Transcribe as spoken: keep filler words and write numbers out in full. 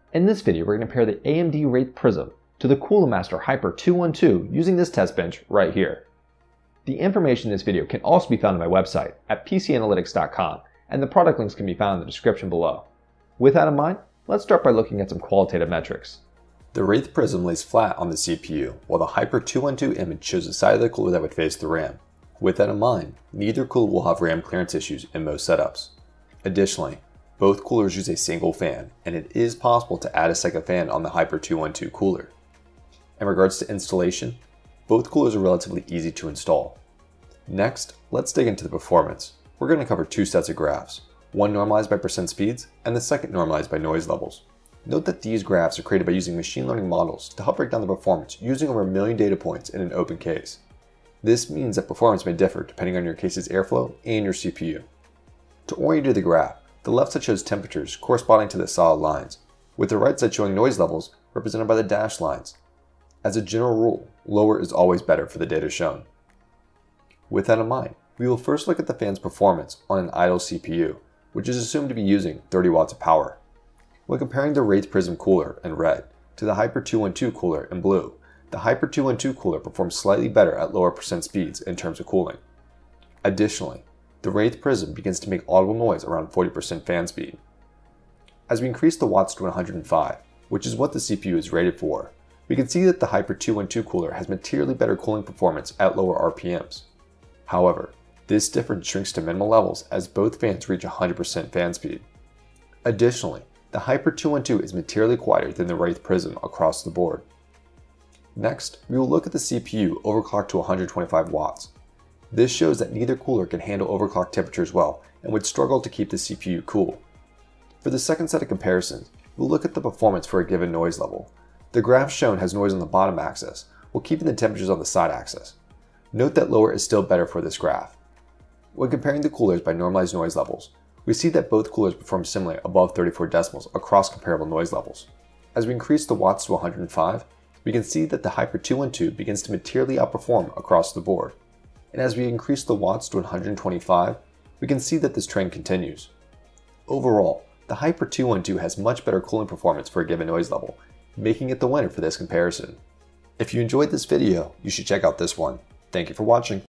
In this video, we're going to compare the A M D Wraith Prism to the Coolmaster Hyper two twelve using this test bench right here. The information in this video can also be found on my website at P C analytics dot com, and the product links can be found in the description below. With that in mind, let's start by looking at some qualitative metrics. The Wraith Prism lays flat on the C P U, while the Hyper two twelve image shows the side of the cooler that would face the RAM. With that in mind, neither cooler will have RAM clearance issues in most setups. Additionally, both coolers use a single fan, and it is possible to add a second fan on the Hyper two twelve cooler. In regards to installation, both coolers are relatively easy to install. Next, let's dig into the performance. We're going to cover two sets of graphs, one normalized by percent speeds and the second normalized by noise levels. Note that these graphs are created by using machine learning models to help break down the performance using over a million data points in an open case. This means that performance may differ depending on your case's airflow and your C P U. To orient you to the graph, the left side shows temperatures corresponding to the solid lines, with the right side showing noise levels represented by the dashed lines. As a general rule, lower is always better for the data shown. With that in mind, we will first look at the fan's performance on an idle C P U, which is assumed to be using thirty watts of power. When comparing the Wraith Prism cooler in red to the Hyper two twelve cooler in blue, the Hyper two twelve cooler performs slightly better at lower percent speeds in terms of cooling. Additionally, the Wraith Prism begins to make audible noise around forty percent fan speed. As we increase the watts to one hundred five, which is what the C P U is rated for, we can see that the Hyper two twelve cooler has materially better cooling performance at lower R P Ms. However, this difference shrinks to minimal levels as both fans reach one hundred percent fan speed. Additionally, the Hyper two twelve is materially quieter than the Wraith Prism across the board. Next, we will look at the C P U overclocked to one hundred twenty-five watts. This shows that neither cooler can handle overclocked temperatures well and would struggle to keep the C P U cool. For the second set of comparisons, we'll look at the performance for a given noise level. The graph shown has noise on the bottom axis, while keeping the temperatures on the side axis. Note that lower is still better for this graph. When comparing the coolers by normalized noise levels, we see that both coolers perform similarly above thirty-four decibels across comparable noise levels. As we increase the watts to one hundred five, we can see that the Hyper two twelve begins to materially outperform across the board. And as we increase the watts to one hundred twenty-five, we can see that this trend continues. Overall, the Hyper two twelve has much better cooling performance for a given noise level, making it the winner for this comparison. If you enjoyed this video, you should check out this one. Thank you for watching.